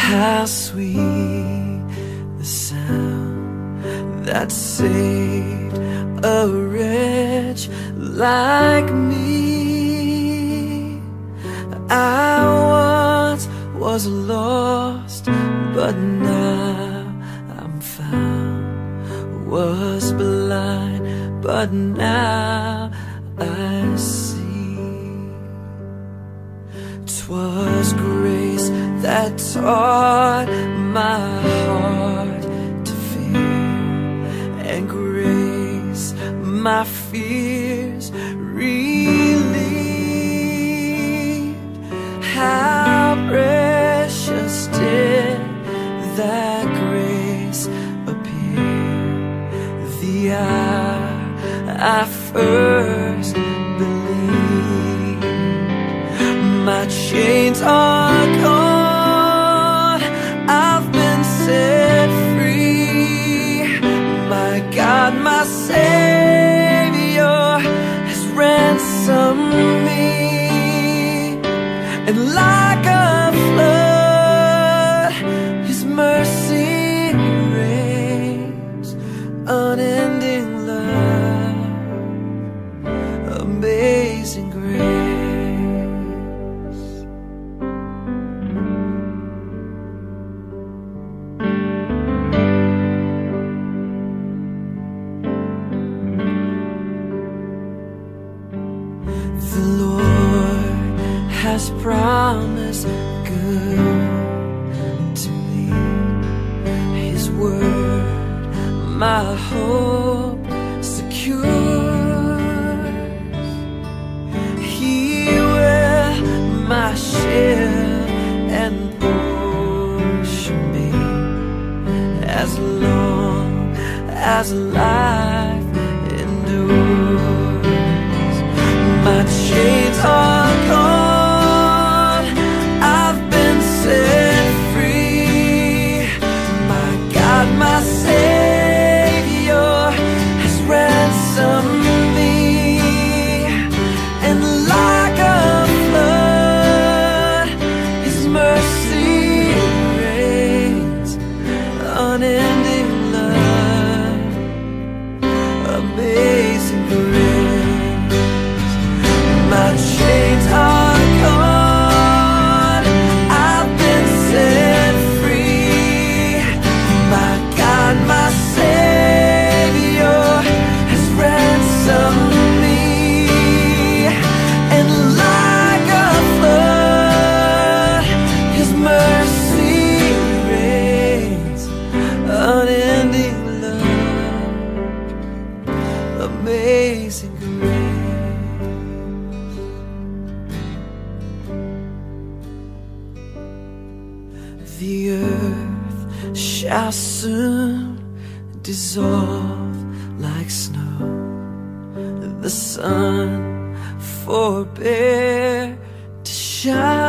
How sweet the sound that saved a wretch like me. I once was lost, but now I'm found. Was blind, but now I see. 'Twas grace that taught my heart to fear, and grace my fears relieved. How precious did that grace appear the hour I first believed. My chains are gone, I've been set free. My God, my Savior has ransomed me. And like a flood, His mercy reigns. Unending love, amazing grace. The Lord has promised good to me. His word, my hope secures. He will my shield and portion be, as long as life endures. My chains are gone, I've been set free. My God, my Savior has ransomed me. And like a flood, His mercy reigns. Unending love, amazing grace. My chains are gone, I've been set free. My God, my Savior has ransomed me. And like a flood, His mercy reigns. Unending love, amazing grace. The earth shall soon dissolve like snow. The sun forbear to shine.